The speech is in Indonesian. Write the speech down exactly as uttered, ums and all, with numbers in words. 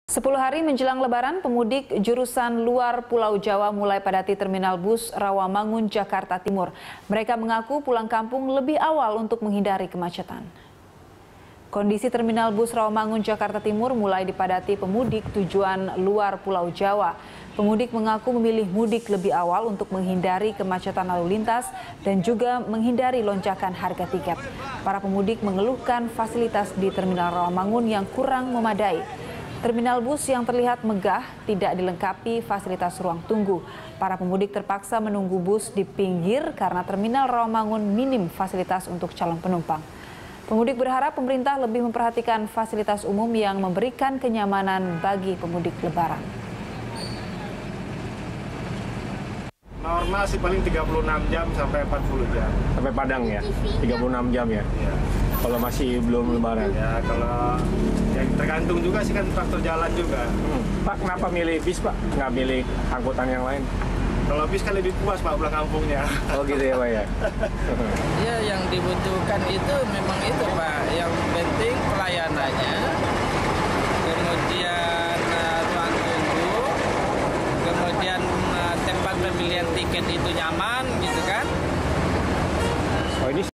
Sepuluh hari menjelang Lebaran, pemudik jurusan luar Pulau Jawa mulai padati terminal bus Rawamangun, Jakarta Timur. Mereka mengaku pulang kampung lebih awal untuk menghindari kemacetan. Kondisi terminal bus Rawamangun, Jakarta Timur mulai dipadati pemudik tujuan luar Pulau Jawa. Pemudik mengaku memilih mudik lebih awal untuk menghindari kemacetan lalu lintas dan juga menghindari lonjakan harga tiket. Para pemudik mengeluhkan fasilitas di terminal Rawamangun yang kurang memadai. Terminal bus yang terlihat megah tidak dilengkapi fasilitas ruang tunggu. Para pemudik terpaksa menunggu bus di pinggir karena terminal Rawamangun minim fasilitas untuk calon penumpang. Pemudik berharap pemerintah lebih memperhatikan fasilitas umum yang memberikan kenyamanan bagi pemudik Lebaran. Normal sih paling tiga puluh enam jam sampai empat puluh jam. Sampai Padang ya? tiga puluh enam jam ya? Ya. Kalau masih belum Lebaran? Ya kalau ya tergantung juga sih kan faktor jalan juga. Hmm. Pak, kenapa milih bis Pak? Nggak milih angkutan yang lain? Kalau bis kan lebih puas Pak pulang kampungnya. Oh gitu ya Pak ya? Ya yang dibutuhkan itu memang itu Pak. Yang penting pelayanannya, kemudian uh, ruang tunggu, kemudian uh, tempat pembelian tiket itu nyaman gitu kan. Oh ini